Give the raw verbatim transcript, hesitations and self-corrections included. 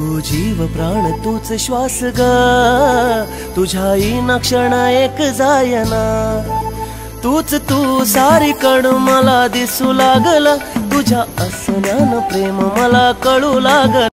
तू जीव प्राण तूच श्वास ग, तुझ्या येईना क्षण एक जायना। तूच तू सारी कण मला दिसू लागला, तुझ्या असण्यानं प्रेम मला कळू लागला।